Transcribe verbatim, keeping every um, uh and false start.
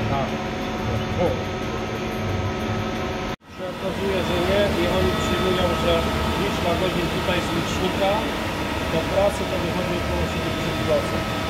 Tak. Się okazuje, że nie i oni przyjmują, że liczba godzin tutaj z licznika do pracy to wychodzi około siedemdziesiąt procent.